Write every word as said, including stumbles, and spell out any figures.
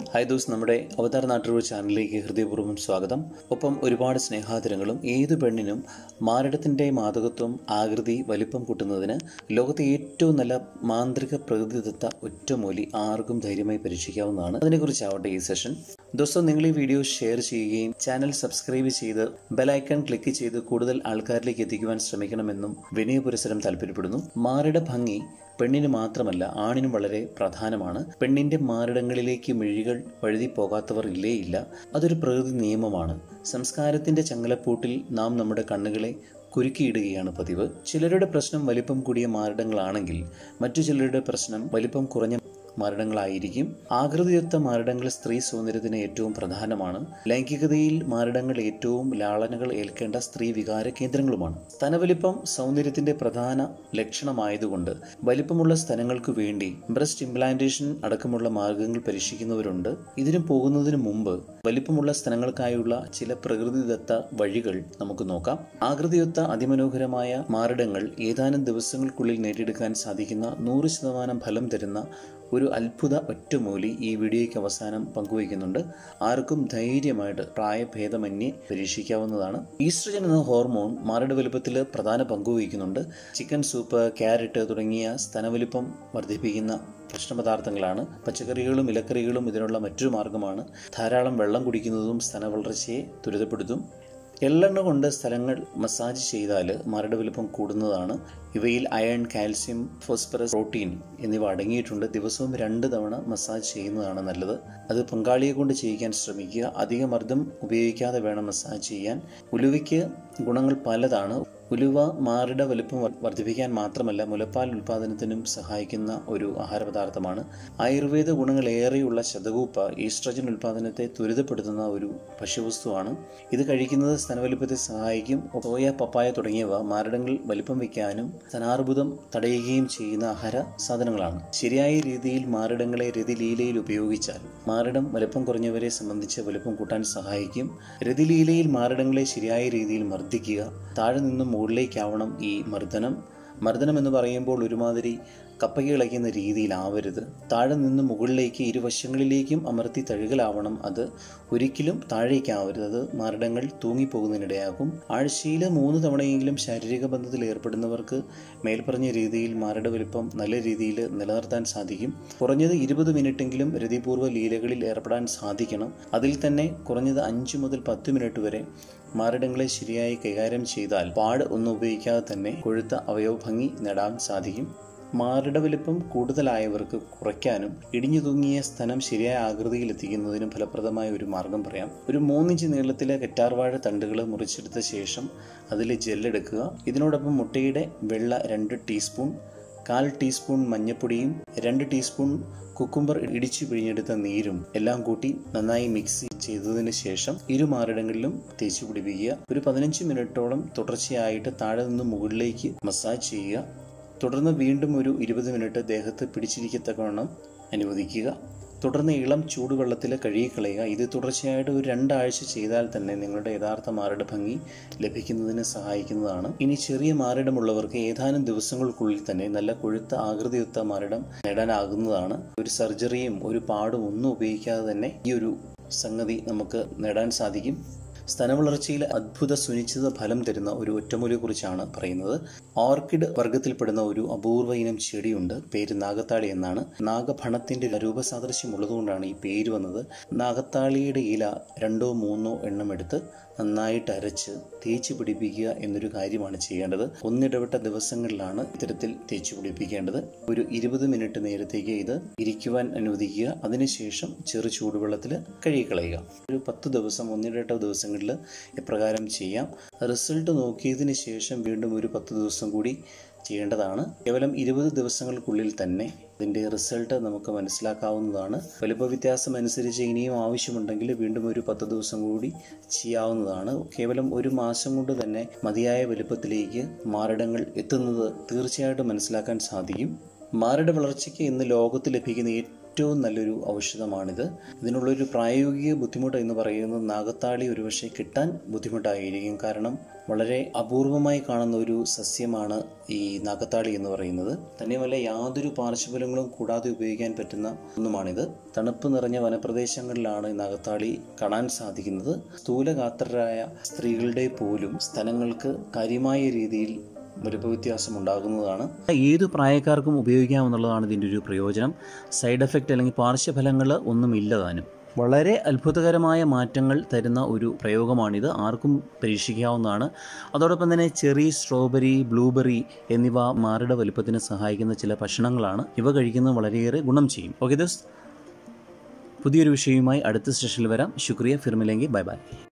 Hi those, നമ്മുടെ അവതാർ നാട്ടുകൾ ചാനലിലേക്ക് ഹൃദയപൂർവ്വം സ്വാഗതം. ഒപ്പം ഒരുപാട് സ്നേഹാദരങ്ങളും. ഏതു പെണ്ണിനും മാരടത്തിൻ്റെ മാദകത്വം, ആകൃതി, വലിപ്പം കൂട്ടുന്നതിന് ലോകത്തെ ഏറ്റവും നല്ല മാന്ത്രിക പ്രകൃതിദത്ത ഒറ്റമൂലി ആർക്കും ധൈര്യമായി പരീക്ഷിക്കാവുന്നതാണ്. അതിനെക്കുറിച്ചാവട്ടെ ഈ സെഷൻ. ദോസ്തോ, നിങ്ങൾ ഈ വീഡിയോ ഷെയർ ചെയ്യുകയും ചാനൽ സബ്സ്ക്രൈബ് ചെയ്ത് ബെലൈക്കൺ ക്ലിക്ക് ചെയ്ത് കൂടുതൽ ആൾക്കാരിലേക്ക് എത്തിക്കുവാൻ ശ്രമിക്കണമെന്നും വിനയപുരസരം താല്പര്യപ്പെടുന്നു. മാരട ഭംഗി പെണ്ണിന് മാത്രമല്ല ആണിനും വളരെ പ്രധാനമാണ്. പെണ്ണിന്റെ മാറിടങ്ങളിലേക്ക് മിഴികൾ വഴുതി പോകാത്തവർ ഇല്ലേ ഇല്ല. അതൊരു പ്രകൃതി നിയമമാണ്. സംസ്കാരത്തിന്റെ ചങ്ങലപ്പൂട്ടിൽ നാം നമ്മുടെ കണ്ണുകളെ കുരുക്കിയിടുകയാണ് പതിവ്. ചിലരുടെ പ്രശ്നം വലിപ്പം കൂടിയ മാറിടങ്ങളാണെങ്കിൽ മറ്റു ചിലരുടെ പ്രശ്നം വലിപ്പം കുറഞ്ഞ മാറിടങ്ങളായിരിക്കും. ആകൃതിയൊത്ത മാറിടങ്ങൾ സ്ത്രീ സൗന്ദര്യത്തിന് ഏറ്റവും പ്രധാനമാണ്. ലൈംഗികതയിൽ മാറിടങ്ങൾ ഏറ്റവും ലാളനകൾ ഏൽക്കേണ്ട സ്ത്രീ വികാര കേന്ദ്രങ്ങളുമാണ്. സ്തനവലിപ്പം സൗന്ദര്യത്തിന്റെ പ്രധാന ലക്ഷണമായതുകൊണ്ട് വലിപ്പമുള്ള സ്തനങ്ങൾക്ക് വേണ്ടി ബ്രസ്റ്റ് ഇംപ്ലാന്റേഷൻ അടക്കമുള്ള മാർഗങ്ങൾ പരീക്ഷിക്കുന്നവരുണ്ട്. ഇതിനു പോകുന്നതിന് മുമ്പ് വലിപ്പമുള്ള സ്തനങ്ങൾക്കായുള്ള ചില പ്രകൃതിദത്ത വഴികൾ നമുക്ക് നോക്കാം. ആകൃതിയൊത്ത അതിമനോഹരമായ മാറിടങ്ങൾ ഏതാനും ദിവസങ്ങൾക്കുള്ളിൽ നേടിയെടുക്കാൻ സാധിക്കുന്ന നൂറ് ശതമാനം ഫലം തരുന്ന ഒരു അത്ഭുത ഒറ്റമൂലി ഈ വീഡിയോയ്ക്ക് അവസാനം പങ്കുവയ്ക്കുന്നുണ്ട്. ആർക്കും ധൈര്യമായിട്ട് പ്രായഭേദമന്യേ പരീക്ഷിക്കാവുന്നതാണ്. ഈസ്ട്രജൻ എന്ന ഹോർമോൺ മാറിട വലുപ്പത്തിൽ പ്രധാന പങ്കുവഹിക്കുന്നുണ്ട്. ചിക്കൻ സൂപ്പ്, ക്യാരറ്റ് തുടങ്ങിയ സ്തനവലിപ്പം വർദ്ധിപ്പിക്കുന്ന ഭക്ഷണപദാർത്ഥങ്ങളാണ്. പച്ചക്കറികളും ഇലക്കറികളും ഇതിനുള്ള മറ്റൊരു മാർഗമാണ്. ധാരാളം വെള്ളം കുടിക്കുന്നതും സ്തന വളർച്ചയെ ത്വരിതപ്പെടുത്തും. എള്ളെണ്ണ കൊണ്ട് സ്ഥലങ്ങൾ മസാജ് ചെയ്താൽ മാറിട വലുപ്പം കൂടുന്നതാണ്. ഇവയിൽ അയൺ, കാൽസ്യം, ഫോസ്ഫറസ്, പ്രോട്ടീൻ എന്നിവ അടങ്ങിയിട്ടുണ്ട്. ദിവസവും രണ്ട് തവണ മസാജ് ചെയ്യുന്നതാണ് നല്ലത്. അത് പങ്കാളിയെ കൊണ്ട് ചെയ്യിക്കാൻ ശ്രമിക്കുക. അധിക മർദ്ദം ഉപയോഗിക്കാതെ വേണം മസാജ് ചെയ്യാൻ. ഉലുവയ്ക്ക് ഗുണങ്ങൾ പലതാണ്. ഉലുവ മാറിട വലുപ്പം വർദ്ധിപ്പിക്കാൻ മാത്രമല്ല മുലപ്പാൽ ഉൽപ്പാദനത്തിനും സഹായിക്കുന്ന ഒരു ആഹാരപദാർത്ഥമാണ്. ആയുർവേദ ഗുണങ്ങളേറെയുള്ള ശതകൂപ്പ ഈസ്ട്രജൻ ഉൽപ്പാദനത്തെ ത്വരിതപ്പെടുത്തുന്ന ഒരു ഭക്ഷ്യവസ്തുവാണ്. ഇത് കഴിക്കുന്നത് സ്തനവലിപ്പത്തെ സഹായിക്കും. സോയ, പപ്പായ തുടങ്ങിയവ മാറിടങ്ങൾ വലിപ്പം വയ്ക്കാനും സ്തനാർബുദം തടയുകയും ചെയ്യുന്ന ആഹാര സാധനങ്ങളാണ്. ശരിയായ രീതിയിൽ മാറിടങ്ങളെ രതിലീലയിൽ ഉപയോഗിച്ചാൽ മാറിടം വലിപ്പം കുറഞ്ഞവരെ സംബന്ധിച്ച് വലിപ്പം കൂട്ടാൻ സഹായിക്കും. രതിലീലയിൽ മാറിടങ്ങളെ ശരിയായ രീതിയിൽ മർദ്ദിക്കുക. താഴെ നിന്നും മുകളിലേക്കാവണം ഈ മർദ്ദനം. മർദ്ദനം എന്ന് പറയുമ്പോൾ ഒരുമാതിരി കപ്പയ്ക്ക് ഇളയ്ക്കുന്ന രീതിയിലാവരുത്. താഴെ നിന്ന് മുകളിലേക്ക് ഇരുവശങ്ങളിലേക്കും അമർത്തി തഴുകലാവണം. അത് ഒരിക്കലും താഴേക്കാവരുത്. അത് മാറിടങ്ങൾ തൂങ്ങിപ്പോകുന്നതിനിടയാകും. ആഴ്ചയിൽ മൂന്ന് തവണയെങ്കിലും ശാരീരിക ബന്ധത്തിൽ ഏർപ്പെടുന്നവർക്ക് മേൽപ്പറഞ്ഞ രീതിയിൽ മാറിട വലിപ്പം നല്ല രീതിയിൽ നിലനിർത്താൻ സാധിക്കും. കുറഞ്ഞത് ഇരുപത് മിനിറ്റെങ്കിലും രതിപൂർവ്വ ലീലകളിൽ ഏർപ്പെടാൻ സാധിക്കണം. അതിൽ തന്നെ കുറഞ്ഞത് അഞ്ച് മുതൽ പത്ത് മിനിറ്റ് വരെ മാറിടങ്ങളെ ശരിയായി കൈകാര്യം ചെയ്താൽ പാട് ഒന്നും ഉപയോഗിക്കാതെ തന്നെ കൊഴുത്ത അവയവഭംഗി നേടാൻ സാധിക്കും. മാറിട വലിപ്പം കൂടുതലായവർക്ക് കുറയ്ക്കാനും ഇടിഞ്ഞു തൂങ്ങിയ സ്ഥലം ശരിയായ ആകൃതിയിൽ എത്തിക്കുന്നതിനും ഫലപ്രദമായ ഒരു മാർഗം പറയാം. ഒരു മൂന്നിഞ്ച് നീളത്തിലെ കറ്റാർവാഴ തണ്ടുകൾ മുറിച്ചെടുത്ത ശേഷം അതിൽ ജെല്ലെടുക്കുക. ഇതിനോടൊപ്പം മുട്ടയുടെ വെള്ള രണ്ട് ടീസ്പൂൺ, കാൽ ടീസ്പൂൺ മഞ്ഞൾപ്പൊടിയും രണ്ട് ടീസ്പൂൺ കുക്കുംബർ ഇടിച്ചു പിഴിഞ്ഞെടുത്ത നീരും എല്ലാം കൂട്ടി നന്നായി മിക്സ് ചെയ്തതിന് ശേഷം ഇരു മാറിടങ്ങളിലും തേച്ചു പിടിപ്പിക്കുക. ഒരു പതിനഞ്ച് മിനിറ്റോളം തുടർച്ചയായിട്ട് താഴെ നിന്ന് മുകളിലേക്ക് മസാജ് ചെയ്യുക. തുടർന്ന് വീണ്ടും ഒരു ഇരുപത് മിനിറ്റ് ദേഹത്ത് പിടിച്ചിരിക്കത്തക്കവണ്ണം അനുവദിക്കുക. തുടർന്ന് ഇളം ചൂടുവെള്ളത്തിൽ കഴുകിക്കളയുക. ഇത് തുടർച്ചയായിട്ട് ഒരു രണ്ടാഴ്ച ചെയ്താൽ തന്നെ നിങ്ങളുടെ യഥാർത്ഥ മാറിട ഭംഗി ലഭിക്കുന്നതിന് സഹായിക്കുന്നതാണ്. ഇനി ചെറിയ മാറിടമുള്ളവർക്ക് ഏതാനും ദിവസങ്ങൾക്കുള്ളിൽ തന്നെ നല്ല കൊഴുത്ത ആകൃതിയൊത്ത മാറിടം നേടാനാകുന്നതാണ്. ഒരു സർജറിയും ഒരു പാടും ഒന്നും ഉപയോഗിക്കാതെ തന്നെ ഈ ഒരു സംഗതി നമുക്ക് നേടാൻ സാധിക്കും. സ്തനവളർച്ചയിൽ അത്ഭുത സുനിശ്ചിത ഫലം തരുന്ന ഒരു ഒറ്റമൂലിയെ കുറിച്ചാണ് പറയുന്നത്. ഓർക്കിഡ് വർഗത്തിൽപ്പെടുന്ന ഒരു അപൂർവ ഇനം ചെടിയുണ്ട്. പേര് നാഗത്താളി എന്നാണ്. നാഗഫണത്തിന്റെ രൂപസാദൃശ്യം ഉള്ളതുകൊണ്ടാണ് ഈ പേര് വന്നത്. നാഗത്താളിയുടെ ഇല രണ്ടോ മൂന്നോ എണ്ണം എടുത്ത് നന്നായിട്ട് അരച്ച് തേച്ച് പിടിപ്പിക്കുക എന്നൊരു കാര്യമാണ് ചെയ്യേണ്ടത്. ഒന്നിടവിട്ട ദിവസങ്ങളിലാണ് ഇത്തരത്തിൽ തേച്ച് പിടിപ്പിക്കേണ്ടത്. ഒരു ഇരുപത് മിനിറ്റ് നേരത്തേക്ക് ഇത് ഇരിക്കുവാൻ അനുവദിക്കുക. അതിനുശേഷം ചെറു ചൂടുവെള്ളത്തിൽ കഴുകിക്കളയുക. ഒരു പത്ത് ദിവസം ഒന്നിടവിട്ട ദിവസങ്ങളിൽ എപ്രകാരം ചെയ്യാം. റിസൾട്ട് നോക്കിയതിന് ശേഷം വീണ്ടും ഒരു പത്ത് ദിവസം കൂടി ചെയ്യേണ്ടതാണ്. കേവലം ഇരുപത് ദിവസങ്ങൾക്കുള്ളിൽ തന്നെ ഇതിൻ്റെ റിസൾട്ട് നമുക്ക് മനസ്സിലാക്കാവുന്നതാണ്. വലുപ്പ വ്യത്യാസം അനുസരിച്ച് ഇനിയും ആവശ്യമുണ്ടെങ്കിൽ വീണ്ടും ഒരു പത്ത് ദിവസം കൂടി ചെയ്യാവുന്നതാണ്. കേവലം ഒരു മാസം കൊണ്ട് തന്നെ മതിയായ വലുപ്പത്തിലേക്ക് മാറിടങ്ങൾ എത്തുന്നത് തീർച്ചയായിട്ടും മനസ്സിലാക്കാൻ സാധിക്കും. മാറിട വളർച്ചയ്ക്ക് ഇന്ന് ലോകത്ത് ലഭിക്കുന്ന ഏറ്റവും നല്ലൊരു ഔഷധമാണിത്. ഇതിനുള്ളൊരു പ്രായോഗിക ബുദ്ധിമുട്ട് എന്ന് പറയുന്നത് നാഗത്താളി ഒരുപക്ഷെ കിട്ടാൻ ബുദ്ധിമുട്ടായിരിക്കും. കാരണം വളരെ അപൂർവമായി കാണുന്ന ഒരു സസ്യമാണ് ഈ നാഗത്താളി എന്ന് പറയുന്നത്. തന്നെയുമല്ല യാതൊരു പാർശ്വഫലങ്ങളും കൂടാതെ ഉപയോഗിക്കാൻ പറ്റുന്ന ഒന്നുമാണിത്. തണുപ്പ് നിറഞ്ഞ വനപ്രദേശങ്ങളിലാണ് ഈ നാഗത്താളി കാണാൻ സാധിക്കുന്നത്. സ്ഥൂലഗാത്രരായ സ്ത്രീകളുടെ പോലും സ്തനങ്ങൾക്ക് കാര്യമായ രീതിയിൽ വലുപ്പവ്യത്യാസം ഉണ്ടാകുന്നതാണ്. ഏതു പ്രായക്കാർക്കും ഉപയോഗിക്കാമെന്നുള്ളതാണ് ഇതിൻ്റെ ഒരു പ്രയോജനം. സൈഡ് എഫക്റ്റ് അല്ലെങ്കിൽ പാർശ്വഫലങ്ങൾ ഒന്നുമില്ലതാനും. വളരെ അത്ഭുതകരമായ മാറ്റങ്ങൾ തരുന്ന ഒരു പ്രയോഗമാണിത്. ആർക്കും പരീക്ഷിക്കാവുന്നതാണ്. അതോടൊപ്പം തന്നെ ചെറി, സ്ട്രോബെറി, ബ്ലൂബെറി എന്നിവ മാറിട വലുപ്പത്തിന് സഹായിക്കുന്ന ചില ഭക്ഷണങ്ങളാണ്. ഇവ കഴിക്കുന്നത് വളരെയേറെ ഗുണം ചെയ്യും. ഓക്കെ ദോസ്ത്, പുതിയൊരു വിഷയവുമായി അടുത്ത സെഷനിൽ വരാം. ശുക്രിയ, ഫിർ മിലേംഗെ, ബൈ ബൈ.